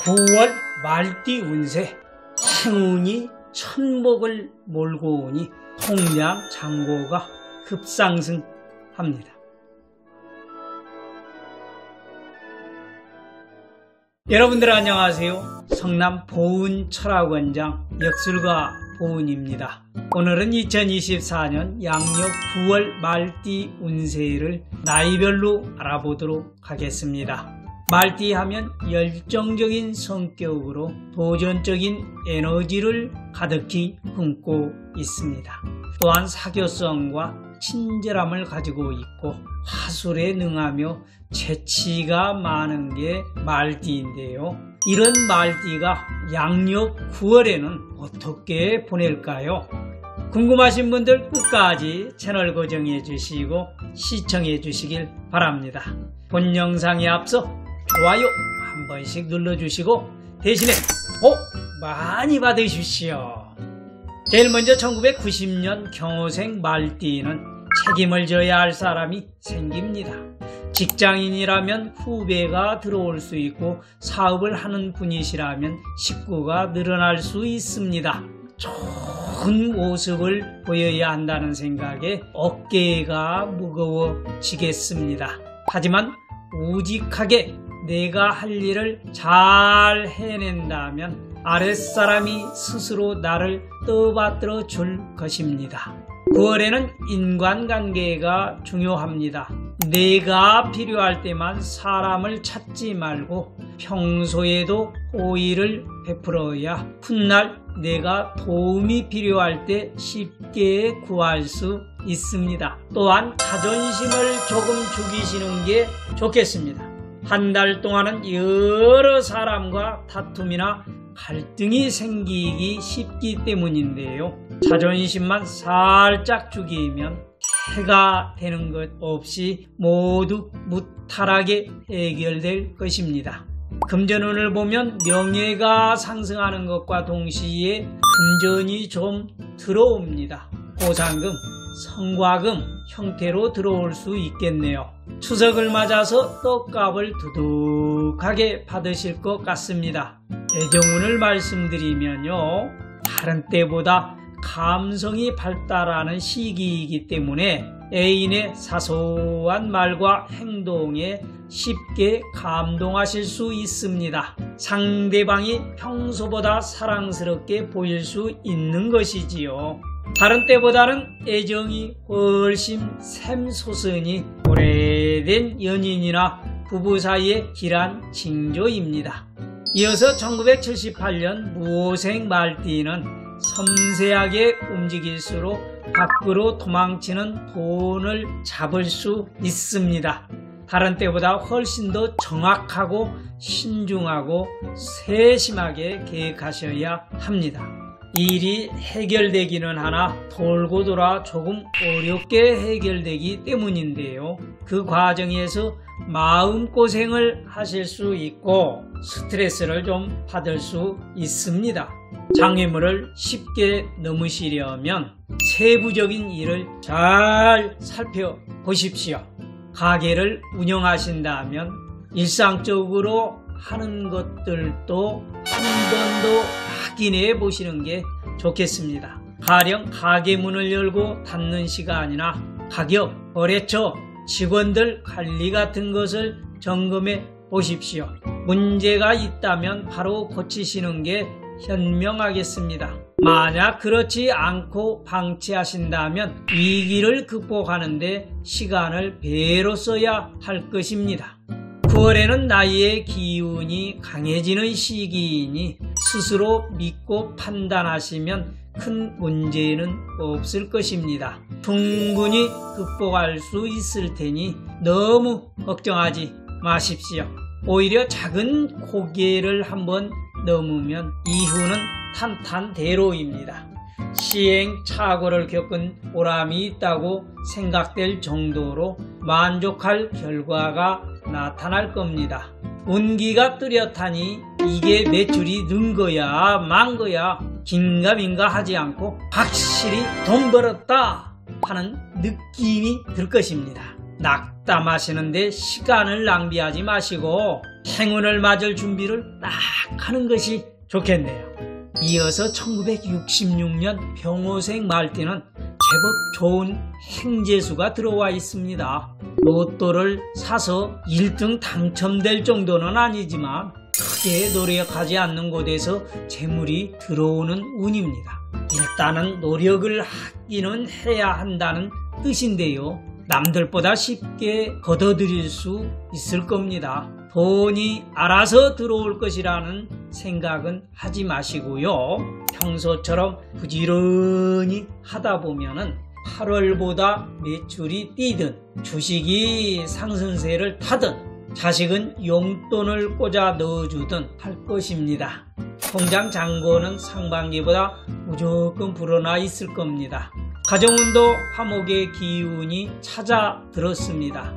9월 말띠 운세, 행운이 천복을 몰고 오니 통량 잔고가 급상승합니다. 여러분들 안녕하세요. 성남 보은철학원장 역술가 보은입니다. 오늘은 2024년 양력 9월 말띠 운세를 나이별로 알아보도록 하겠습니다. 말띠 하면 열정적인 성격으로 도전적인 에너지를 가득히 품고 있습니다. 또한 사교성과 친절함을 가지고 있고 화술에 능하며 재치가 많은 게 말띠인데요. 이런 말띠가 양력 9월에는 어떻게 보낼까요? 궁금하신 분들 끝까지 채널 고정해 주시고 시청해 주시길 바랍니다. 본 영상에 앞서 좋아요 한 번씩 눌러주시고 대신에 복 많이 받으십시오. 제일 먼저 1990년 경호생 말띠는 책임을 져야 할 사람이 생깁니다. 직장인이라면 후배가 들어올 수 있고 사업을 하는 분이시라면 식구가 늘어날 수 있습니다. 좋은 모습을 보여야 한다는 생각에 어깨가 무거워지겠습니다. 하지만 우직하게 내가 할 일을 잘 해낸다면 아랫사람이 스스로 나를 떠받들어 줄 것입니다. 9월에는 인간관계가 중요합니다. 내가 필요할 때만 사람을 찾지 말고 평소에도 호의를 베풀어야 훗날 내가 도움이 필요할 때 쉽게 구할 수 있습니다. 또한 자존심을 조금 죽이시는 게 좋겠습니다. 한 달 동안은 여러 사람과 다툼이나 갈등이 생기기 쉽기 때문인데요. 자존심만 살짝 죽이면 해가 되는 것 없이 모두 무탈하게 해결될 것입니다. 금전운을 보면 명예가 상승하는 것과 동시에 금전이 좀 들어옵니다. 보상금, 성과금 형태로 들어올 수 있겠네요. 추석을 맞아서 떡값을 두둑하게 받으실 것 같습니다. 애정운을 말씀드리면요, 다른 때보다 감성이 발달하는 시기이기 때문에 애인의 사소한 말과 행동에 쉽게 감동하실 수 있습니다. 상대방이 평소보다 사랑스럽게 보일 수 있는 것이지요. 다른 때보다는 애정이 훨씬 샘솟으니 오래된 연인이나 부부 사이의 길한 징조입니다. 이어서 1978년 무오생 말띠는 섬세하게 움직일수록 밖으로 도망치는 돈을 잡을 수 있습니다. 다른 때보다 훨씬 더 정확하고 신중하고 세심하게 계획하셔야 합니다. 일이 해결되기는 하나 돌고 돌아 조금 어렵게 해결되기 때문인데요. 그 과정에서 마음고생을 하실 수 있고 스트레스를 좀 받을 수 있습니다. 장애물을 쉽게 넘으시려면 세부적인 일을 잘 살펴보십시오. 가게를 운영하신다면 일상적으로 하는 것들도 한 번 더 확인해 보시는 게 좋겠습니다. 가령 가게 문을 열고 닫는 시간이나 가격, 거래처, 직원들 관리 같은 것을 점검해 보십시오. 문제가 있다면 바로 고치시는 게 현명하겠습니다. 만약 그렇지 않고 방치하신다면 위기를 극복하는데 시간을 배로 써야 할 것입니다. 9월에는 나의 기운이 강해지는 시기이니 스스로 믿고 판단하시면 큰 문제는 없을 것입니다. 충분히 극복할 수 있을 테니 너무 걱정하지 마십시오. 오히려 작은 고개를 한번 넘으면 이후는 탄탄대로입니다. 시행착오를 겪은 보람이 있다고 생각될 정도로 만족할 결과가 나타날 겁니다. 운기가 뚜렷하니 이게 매출이 는 거야 만 거야 긴가민가 하지 않고 확실히 돈 벌었다 하는 느낌이 들 것입니다. 낙담하시는데 시간을 낭비하지 마시고 행운을 맞을 준비를 딱 하는 것이 좋겠네요. 이어서 1966년 병호생 말띠는 제법 좋은 행재수가 들어와 있습니다. 로또를 사서 1등 당첨될 정도는 아니지만 크게 노력하지 않는 곳에서 재물이 들어오는 운입니다. 일단은 노력을 하기는 해야 한다는 뜻인데요. 남들보다 쉽게 걷어들일 수 있을 겁니다. 돈이 알아서 들어올 것이라는 생각은 하지 마시고요. 평소처럼 부지런히 하다 보면은 8월보다 매출이 뛰든 주식이 상승세를 타든 자식은 용돈을 꽂아 넣어주든 할 것입니다. 통장 잔고는 상반기보다 무조건 불어나 있을 겁니다. 가정운도 화목의 기운이 찾아들었습니다.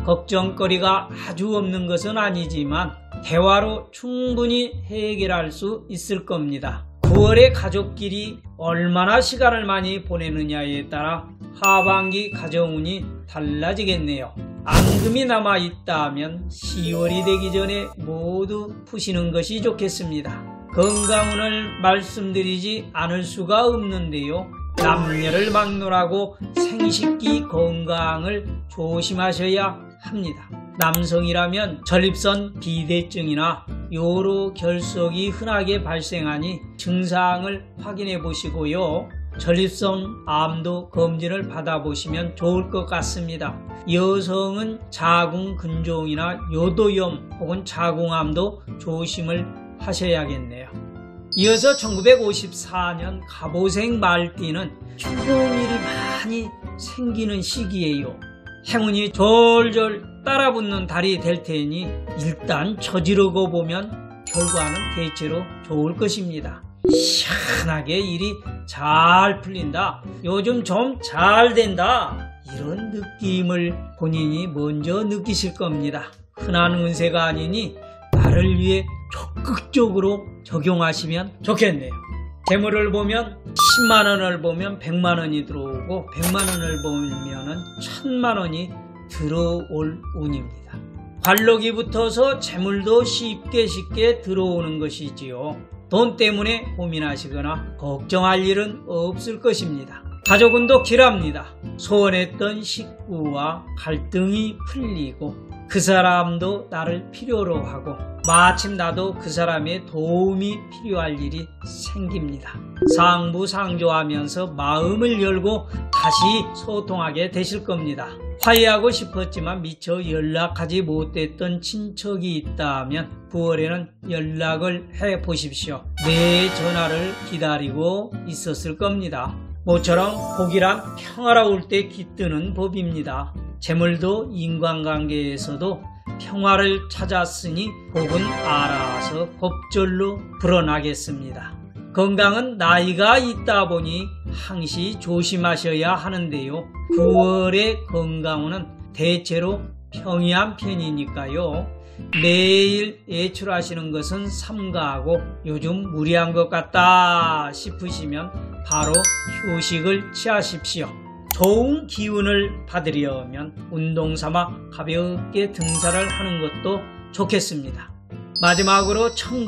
걱정거리가 아주 없는 것은 아니지만 대화로 충분히 해결할 수 있을 겁니다. 9월에 가족끼리 얼마나 시간을 많이 보내느냐에 따라 하반기 가정운이 달라지겠네요. 앙금이 남아있다면 10월이 되기 전에 모두 푸시는 것이 좋겠습니다. 건강운을 말씀드리지 않을 수가 없는데요. 남녀를 막론하고 생식기 건강을 조심하셔야 합니다. 남성이라면 전립선 비대증이나 요로 결석이 흔하게 발생하니 증상을 확인해 보시고요. 전립선 암도 검진을 받아보시면 좋을 것 같습니다. 여성은 자궁 근종이나 요도염 혹은 자궁암도 조심을 하셔야겠네요. 이어서 1954년 갑오생 말띠는 추동일이 많이 생기는 시기예요. 행운이 졸졸 따라붙는 달이 될 테니 일단 저지르고 보면 결과는 대체로 좋을 것입니다. 시원하게 일이 잘 풀린다, 요즘 좀 잘 된다, 이런 느낌을 본인이 먼저 느끼실 겁니다. 흔한 운세가 아니니 나를 위해 적극적으로 적용하시면 좋겠네요. 재물을 보면 10만원을 보면 100만원이 들어오고 100만원을 보면 1000만원이 들어올 운입니다. 관록이 붙어서 재물도 쉽게 들어오는 것이지요. 돈 때문에 고민하시거나 걱정할 일은 없을 것입니다. 가족운도 길합니다. 소원했던 식구와 갈등이 풀리고 그 사람도 나를 필요로 하고 마침 나도 그 사람의 도움이 필요할 일이 생깁니다. 상부상조하면서 마음을 열고 다시 소통하게 되실 겁니다. 화해하고 싶었지만 미처 연락하지 못했던 친척이 있다면 9월에는 연락을 해보십시오. 내 전화를 기다리고 있었을 겁니다. 모처럼 복이란 평화로울 때 깃드는 법입니다. 재물도 인간관계에서도 평화를 찾았으니 복은 알아서 법절로 불어나겠습니다. 건강은 나이가 있다 보니 항시 조심하셔야 하는데요. 9월의 건강운은 대체로 평이한 편이니까요. 매일 외출하시는 것은 삼가하고 요즘 무리한 것 같다 싶으시면 바로 휴식을 취하십시오. 좋은 기운을 받으려면 운동삼아 가볍게 등산을 하는 것도 좋겠습니다. 마지막으로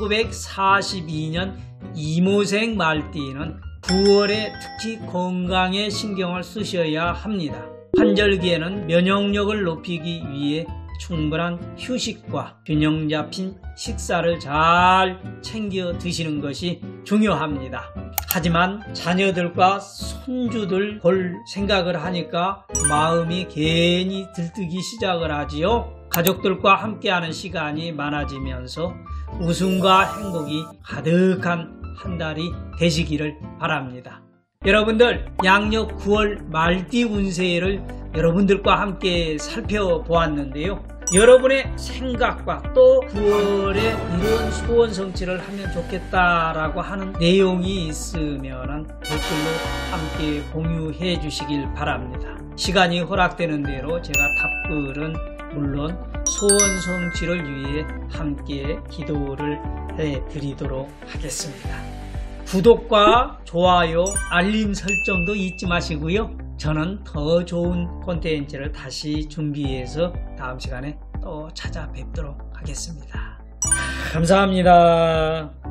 1942년 이모생 말띠는 9월에 특히 건강에 신경을 쓰셔야 합니다. 환절기에는 면역력을 높이기 위해 충분한 휴식과 균형 잡힌 식사를 잘 챙겨 드시는 것이 중요합니다. 하지만 자녀들과 손주들 볼 생각을 하니까 마음이 괜히 들뜨기 시작을 하지요. 가족들과 함께하는 시간이 많아지면서 웃음과 행복이 가득한 한 달이 되시기를 바랍니다. 여러분들, 양력 9월 말띠 운세를 여러분들과 함께 살펴보았는데요. 여러분의 생각과 또 9월에 이런 소원 성취를 하면 좋겠다라고 하는 내용이 있으면 댓글로 함께 공유해 주시길 바랍니다. 시간이 허락되는 대로 제가 답글은 물론 소원 성취를 위해 함께 기도를 해드리도록 하겠습니다. 구독과 좋아요, 알림 설정도 잊지 마시고요. 저는 더 좋은 콘텐츠를 다시 준비해서 다음 시간에 또 찾아뵙도록 하겠습니다. 감사합니다.